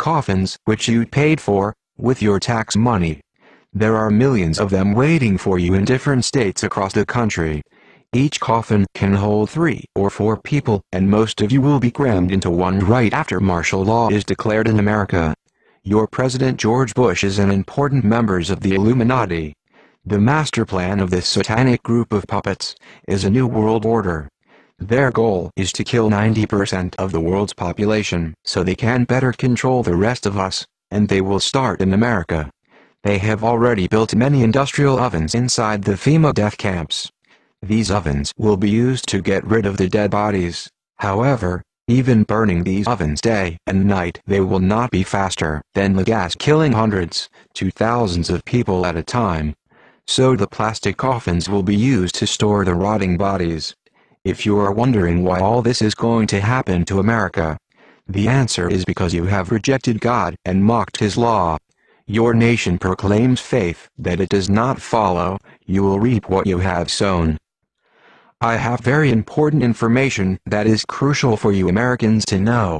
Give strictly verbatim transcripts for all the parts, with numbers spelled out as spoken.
coffins which you paid for, with your tax money. There are millions of them waiting for you in different states across the country. Each coffin can hold three or four people, and most of you will be crammed into one right after martial law is declared in America. Your President George Bush is an important member of the Illuminati. The master plan of this satanic group of puppets is a new world order. Their goal is to kill ninety percent of the world's population so they can better control the rest of us, and they will start in America. They have already built many industrial ovens inside the FEMA death camps. These ovens will be used to get rid of the dead bodies. However, even burning these ovens day and night, they will not be faster than the gas killing hundreds to thousands of people at a time. So the plastic coffins will be used to store the rotting bodies. If you are wondering why all this is going to happen to America, the answer is because you have rejected God and mocked His law. Your nation proclaims faith that it does not follow. You will reap what you have sown. I have very important information that is crucial for you Americans to know.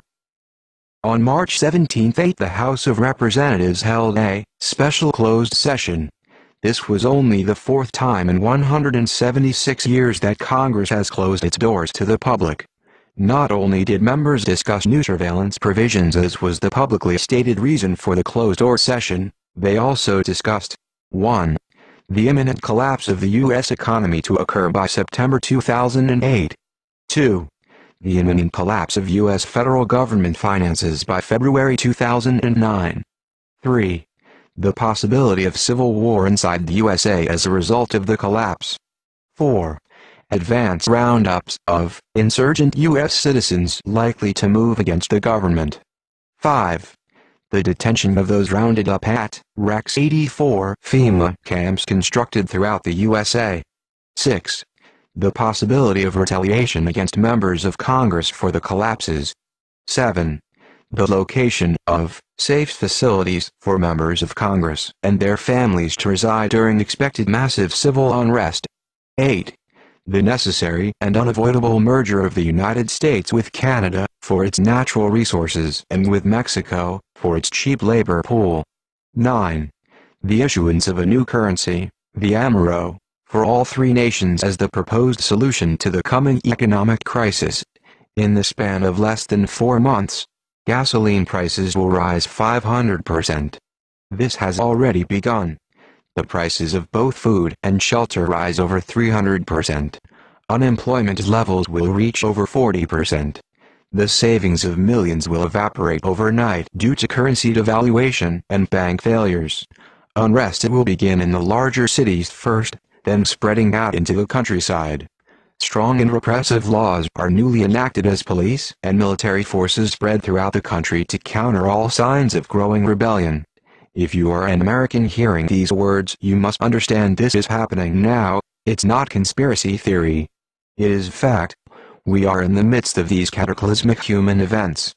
On March seventeenth, the House of Representatives held a special closed session. This was only the fourth time in one hundred seventy-six years that Congress has closed its doors to the public. Not only did members discuss new surveillance provisions as was the publicly stated reason for the closed-door session, they also discussed one The imminent collapse of the U S economy to occur by September two thousand eight. two The imminent collapse of U S federal government finances by February two thousand nine. three The possibility of civil war inside the U S A as a result of the collapse. four Advance roundups of insurgent U S citizens likely to move against the government. five The detention of those rounded up at Rex eighty-four FEMA camps constructed throughout the U S A. six The possibility of retaliation against members of Congress for the collapses. seven The location of safe facilities for members of Congress and their families to reside during expected massive civil unrest. eight The necessary and unavoidable merger of the United States with Canada for its natural resources and with Mexico for its cheap labor pool. nine The issuance of a new currency, the AMERO, for all three nations as the proposed solution to the coming economic crisis. In the span of less than four months, gasoline prices will rise five hundred percent. This has already begun. The prices of both food and shelter rise over three hundred percent. Unemployment levels will reach over forty percent. The savings of millions will evaporate overnight due to currency devaluation and bank failures. Unrest will begin in the larger cities first, then spreading out into the countryside. Strong and repressive laws are newly enacted as police and military forces spread throughout the country to counter all signs of growing rebellion. If you are an American hearing these words, you must understand this is happening now. It's not conspiracy theory. It is fact. We are in the midst of these cataclysmic human events.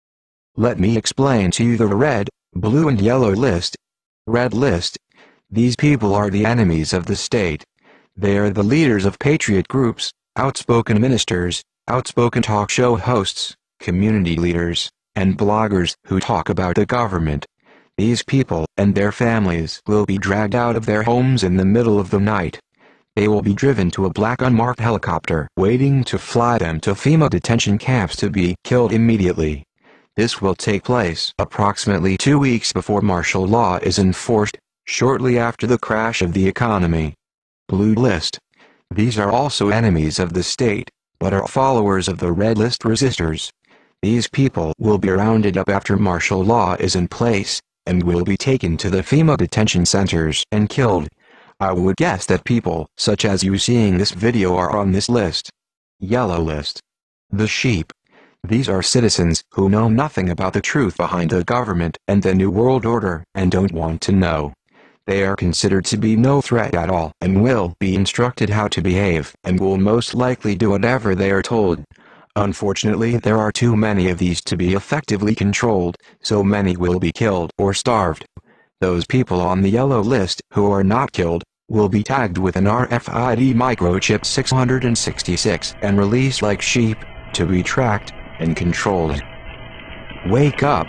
Let me explain to you the red, blue and yellow list. Red list. These people are the enemies of the state. They are the leaders of patriot groups, outspoken ministers, outspoken talk show hosts, community leaders, and bloggers who talk about the government. These people and their families will be dragged out of their homes in the middle of the night. They will be driven to a black unmarked helicopter waiting to fly them to FEMA detention camps to be killed immediately. This will take place approximately two weeks before martial law is enforced, shortly after the crash of the economy. Blue list. These are also enemies of the state, but are followers of the red list resistors. These people will be rounded up after martial law is in place, and will be taken to the FEMA detention centers and killed. I would guess that people such as you seeing this video are on this list. Yellow list. The sheep. These are citizens who know nothing about the truth behind the government and the New World Order and don't want to know. They are considered to be no threat at all and will be instructed how to behave and will most likely do whatever they are told. Unfortunately, there are too many of these to be effectively controlled, so many will be killed or starved. Those people on the yellow list who are not killed will be tagged with an R F I D microchip six hundred sixty-six and released like sheep to be tracked and controlled. Wake up!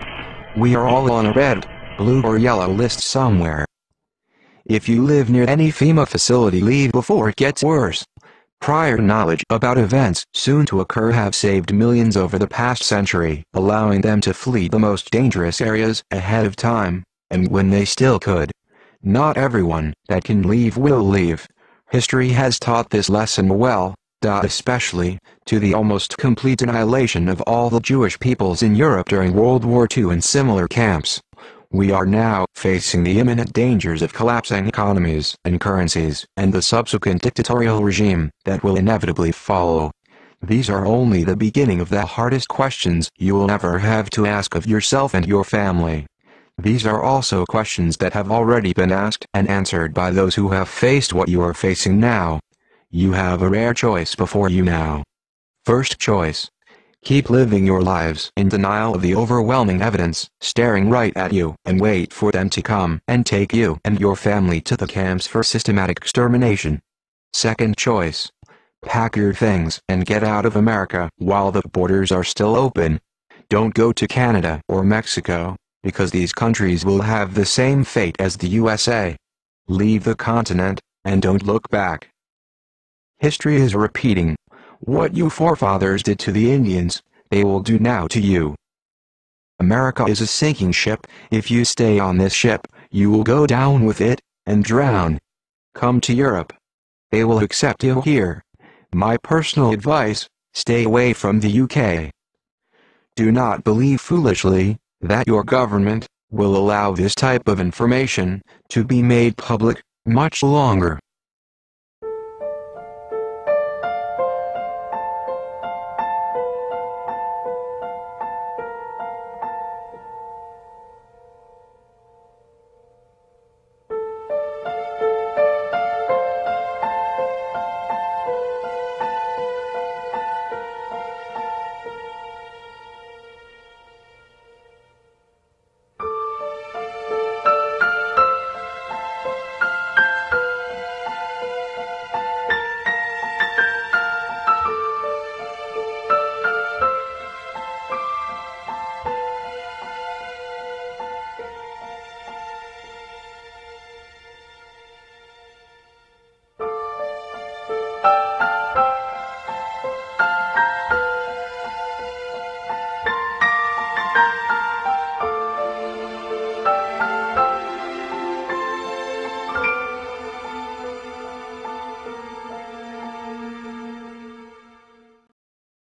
We are all on a red, blue or yellow list somewhere. If you live near any FEMA facility, leave before it gets worse. Prior knowledge about events soon to occur have saved millions over the past century, allowing them to flee the most dangerous areas ahead of time, and when they still could. Not everyone that can leave will leave. History has taught this lesson well, especially to the almost complete annihilation of all the Jewish peoples in Europe during World War Two and similar camps. We are now facing the imminent dangers of collapsing economies and currencies, and the subsequent dictatorial regime that will inevitably follow. These are only the beginning of the hardest questions you will ever have to ask of yourself and your family. These are also questions that have already been asked and answered by those who have faced what you are facing now. You have a rare choice before you now. First choice. Keep living your lives in denial of the overwhelming evidence staring right at you, and wait for them to come and take you and your family to the camps for systematic extermination. Second choice. Pack your things and get out of America while the borders are still open. Don't go to Canada or Mexico, because these countries will have the same fate as the U S A. Leave the continent, and don't look back. History is repeating. What you forefathers did to the Indians, they will do now to you. America is a sinking ship. If you stay on this ship, you will go down with it, and drown. Come to Europe. They will accept you here. My personal advice, stay away from the U K. Do not believe foolishly that your government will allow this type of information to be made public much longer.